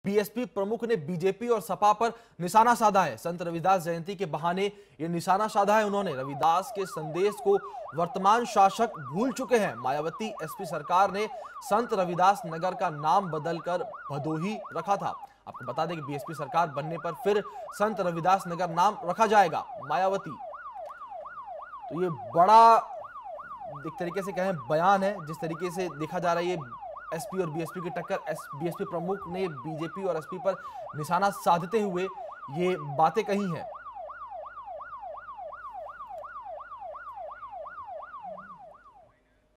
BSP प्रमुख ने BJP और सपा पर निशाना साधा है। संत रविदास जयंती के बहाने ये निशाना साधा है उन्होंने। रविदास के संदेश को वर्तमान शासक भूल चुके हैं। मायावती एसपी सरकार ने संत रविदास नगर का नाम बदलकर भदोही रखा था। आपको बता दें कि बीएसपी सरकार बनने पर फिर संत रविदास नगर नाम रखा जाएगा। मायावती तो ये बड़ा एक तरीके से कहें बयान है। जिस तरीके से देखा जा रहा है ये एसपी और बीएसपी की टक्कर, बीएसपी प्रमुख ने बीजेपी और एसपी पर निशाना साधते हुए ये बातें कही हैं।